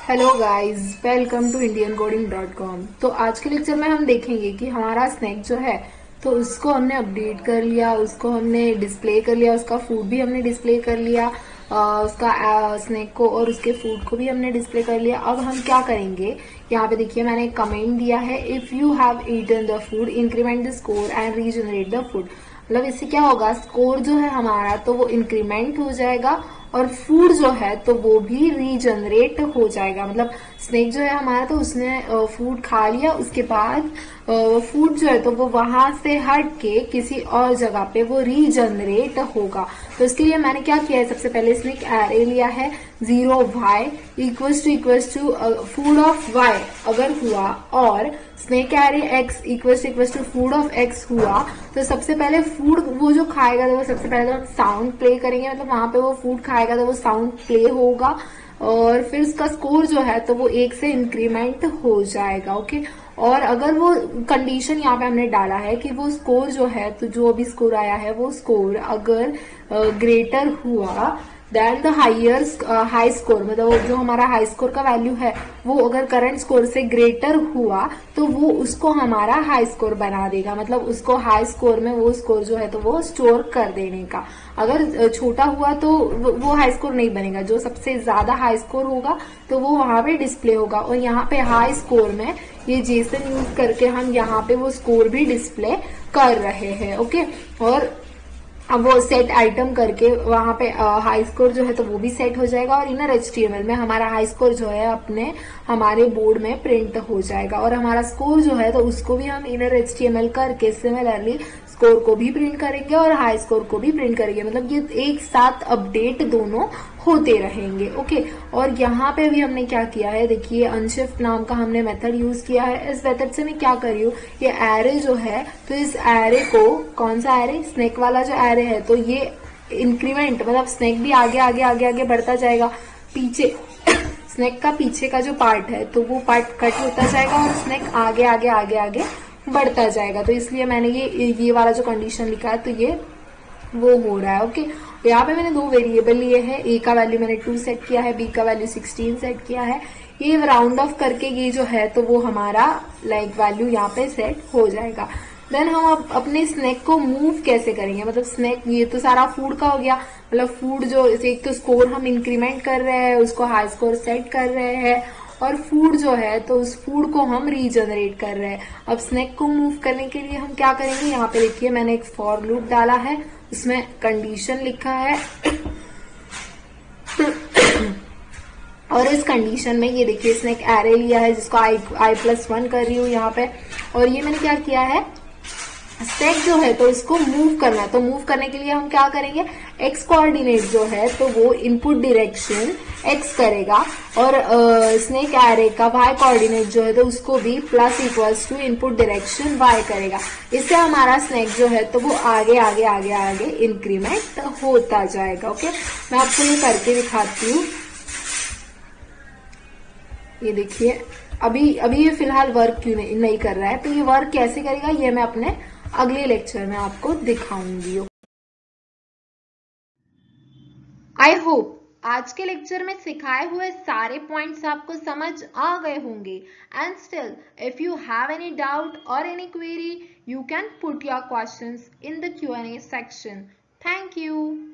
Hello guys, welcome to indianCoding.com। तो आज के लेक्चर में हम देखेंगे कि हमारा स्नैक जो है तो उसको हमने अपडेट कर लिया, उसको हमने डिस्प्ले कर लिया, उसका फूड भी हमने डिस्प्ले कर लिया, उसका स्नैक को और उसके फूड को भी हमने डिस्प्ले कर लिया। अब हम क्या करेंगे, यहाँ पे देखिए मैंने एक कमेंट दिया है, if you have eaten the food increment the score and regenerate the food. मतलब इससे क्या होगा, स्कोर जो है हमारा तो वो इंक्रीमेंट हो जाएगा और फूड जो है तो वो भी रीजनरेट हो जाएगा। मतलब स्नेक जो है हमारा तो उसने फूड खा लिया, उसके बाद फूड जो है तो वो वहां से हट के किसी और जगह पे वो रीजनरेट होगा। तो इसके लिए मैंने क्या किया है, सबसे पहले स्नेक एरे लिया है 0y equals to food of y अगर हुआ और snake array x equals to food of x हुआ तो सबसे पहले फूड वो जो खाएगा तो वो सबसे पहले हम साउंड प्ले करेंगे। मतलब वहां पे वो फूड खाएगा तो वो साउंड प्ले होगा और फिर उसका स्कोर जो है तो वो 1 से इंक्रीमेंट हो जाएगा। ओके, और अगर वो कंडीशन यहाँ पे हमने डाला है कि वो स्कोर जो है तो जो अभी स्कोर आया है वो स्कोर अगर ग्रेटर हुआ देन द हाई स्कोर, मतलब वो जो हमारा हाई स्कोर का वैल्यू है वो अगर करंट स्कोर से ग्रेटर हुआ तो वो उसको हमारा हाई स्कोर बना देगा। मतलब उसको हाई स्कोर में वो स्कोर जो है तो वो स्टोर कर देने का। अगर छोटा हुआ तो वो हाई स्कोर नहीं बनेगा, जो सबसे ज्यादा हाई स्कोर होगा तो वो वहां पे डिस्प्ले होगा। और यहाँ पे हाई स्कोर में ये जेसन यूज करके हम यहाँ पे वो स्कोर भी डिस्प्ले कर रहे हैं। ओके, और अब वो सेट आइटम करके वहां पे हाई स्कोर जो है तो वो भी सेट हो जाएगा और इनर एचटीएमएल में हमारा हाई स्कोर जो है अपने हमारे बोर्ड में प्रिंट हो जाएगा और हमारा स्कोर जो है तो उसको भी हम इनर एचटीएमएल करके सिमिलरली स्कोर को भी प्रिंट करेंगे और हाई स्कोर को भी प्रिंट करेंगे। मतलब ये एक साथ अपडेट दोनों होते रहेंगे। ओके, और यहाँ पे भी हमने क्या किया है, देखिए अनशिफ्ट नाम का हमने मेथड यूज किया है। इस मेथड से मैं क्या कर रही हूँ, ये एरे जो है तो इस एरे को, कौन सा एरे, स्नेक वाला जो एरे है तो ये इंक्रीमेंट, मतलब स्नेक भी आगे आगे आगे आगे बढ़ता जाएगा। पीछे स्नेक का पीछे का जो पार्ट है तो वो पार्ट कट होता जाएगा और स्नेक आगे आगे आगे आगे बढ़ता जाएगा। तो इसलिए मैंने ये वाला जो कंडीशन लिखा है तो ये वो हो रहा है। ओके, यहाँ पे मैंने दो वेरिएबल लिए हैं, ए का वैल्यू मैंने 2 सेट किया है, बी का वैल्यू 16 सेट किया है। ये राउंड ऑफ करके ये जो है तो वो हमारा लाइक वैल्यू यहाँ पे सेट हो जाएगा। देन हम अब अपने स्नैक को मूव कैसे करेंगे, मतलब स्नैक ये तो सारा फूड का हो गया। मतलब फूड जो एक तो स्कोर हम इंक्रीमेंट कर रहे हैं, उसको हाई स्कोर सेट कर रहे हैं और फूड जो है तो उस फूड को हम रीजनरेट कर रहे हैं। अब स्नैक को मूव करने के लिए हम क्या करेंगे, यहाँ पे देखिए मैंने एक फॉर लूप डाला है, उसमें कंडीशन लिखा है और इस कंडीशन में ये देखिए स्नैक एरे लिया है जिसको i+1 कर रही हूँ यहाँ पे। और ये मैंने क्या किया है, स्नैक जो है तो इसको मूव करना है। तो मूव करने के लिए हम क्या करेंगे, एक्स कोऑर्डिनेट जो है तो वो इनपुट डायरेक्शन एक्स करेगा और स्नैक एरे का वाई कोऑर्डिनेट जो है तो उसको भी plus equals to input direction Y करेगा। इससे हमारा स्नैक जो है तो वो आगे आगे आगे आगे इंक्रीमेंट होता जाएगा। ओके, मैं आपको ये करके दिखाती हूँ। ये देखिए अभी ये फिलहाल वर्क क्यों नहीं कर रहा है, तो ये वर्क कैसे करेगा ये मैं अपने अगले लेक्चर में आपको दिखाऊंगी। आई होप आज के लेक्चर में सिखाए हुए सारे पॉइंट्स आपको समझ आ गए होंगे। And still if you have any doubt or any query you can put your questions in the Q&A section. Thank you.